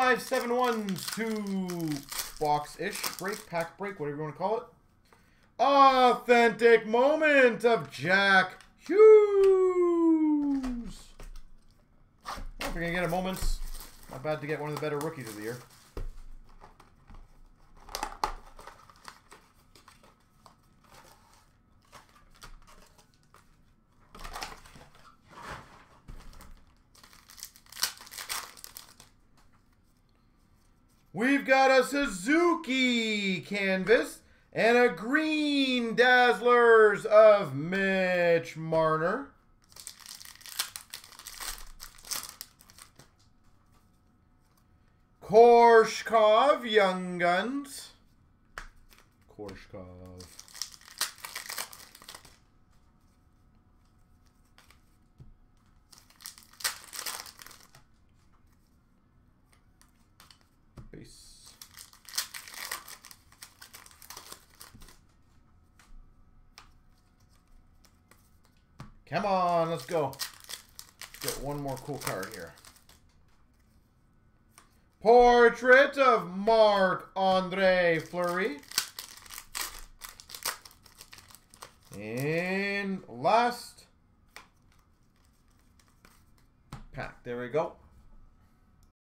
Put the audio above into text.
Nick5571's 2-box-ish break, pack break, whatever you want to call it. Authentic moment of Jack Hughes. Well, if you're going to get a moments, not bad to get one of the better rookies of the year. We've got a Suzuki canvas and a green Dazzlers of Mitch Marner. Korshkov Young Guns. Korshkov. Base. Come on, let's go. Let's get one more cool card here. Portrait of Marc-Andre Fleury. And last pack. There we go.